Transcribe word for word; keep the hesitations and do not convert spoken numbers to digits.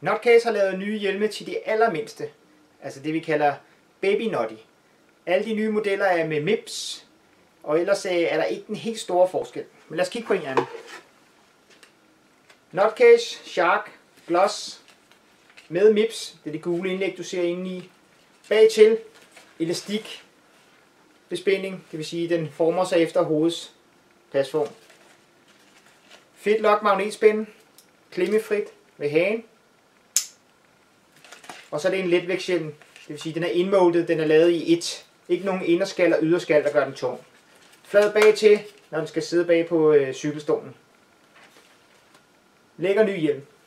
Notcase har lavet nye hjelme til de allermindste, altså det vi kalder Baby Nutty. Alle de nye modeller er med M I P S, og ellers er der ikke den helt store forskel. Men lad os kigge på en anden. Notcase Shark Gloss med M I P S, det er det gule indlæg du ser inde i. Bagtil elastik bespænding, det vil sige den former sig efter hovedets pladsform. Fedtlock magnetspænde, klemmefrit ved hagen. Og så er det en letvægtshjelm, det vil sige den er indmoldet, den er lavet i et. Ikke nogen inderskal og yderskal, der gør den tung. Flad bag til, når den skal sidde bag på øh, cykelstolen. Lækker ny hjelm.